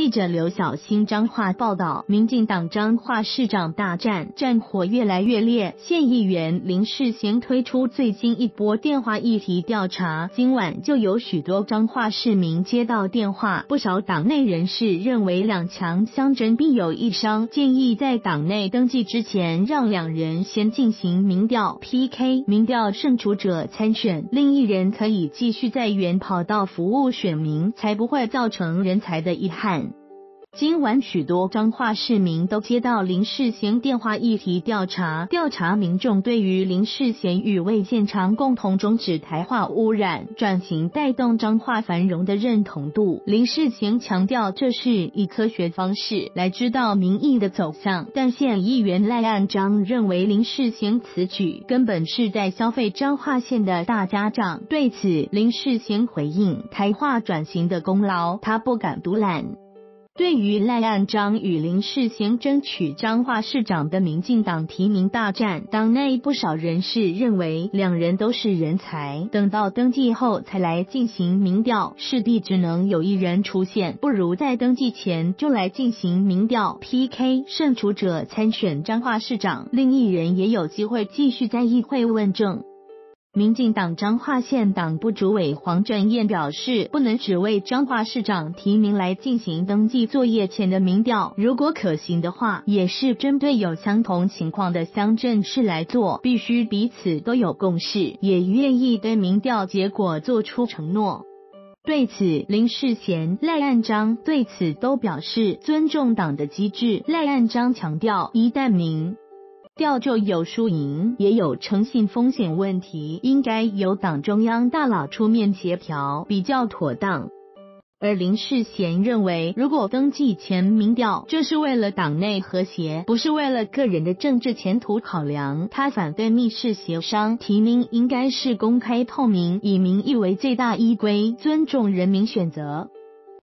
记者刘晓欣彰化报道，民进党彰化市长大战战火越来越烈，县议员林世贤推出最新一波电话议题调查，今晚就有许多彰化市民接到电话，不少党内人士认为两强相争必有一伤，建议在党内登记之前让两人先进行民调 PK， 民调胜出者参选，另一人可以继续在原跑道服务选民，才不会造成人才的遗憾。今晚许多彰化市民都接到林世贤电话议题调查民众对于林世贤与魏建昌共同终止台化污染转型带动彰化繁荣的认同度。林世贤强调这是以科学方式来知道民意的走向，但县议员赖岸章认为林世贤此举根本是在消费彰化县的大家长。对此林世贤回应，台化转型的功劳他不敢独揽。对于赖岸章与林世贤争取彰化市长的民进党提名大战，党内不少人士认为两人都是人才，等到登记后才来进行民调，势必只能有一人出现，不如在登记前就来进行民调 PK， 胜出者参选彰化市长，另一人也有机会继续在议会问政。民进党彰化县党部主委黄振彦表示，不能只为彰化市长提名来进行登记作业前的民调，如果可行的话，也是针对有相同情况的乡镇市来做，必须彼此都有共识，也愿意对民调结果做出承诺。对此林世贤、赖岸章对此都表示尊重党的机制。赖岸章强调，一旦民调就有输赢，也有诚信风险问题，应该由党中央大佬出面协调比较妥当。而林世贤认为，如果登记前民调，这是为了党内和谐，不是为了个人的政治前途考量。他反对密室协商，提名应该是公开透明，以民意为最大依归，尊重人民选择。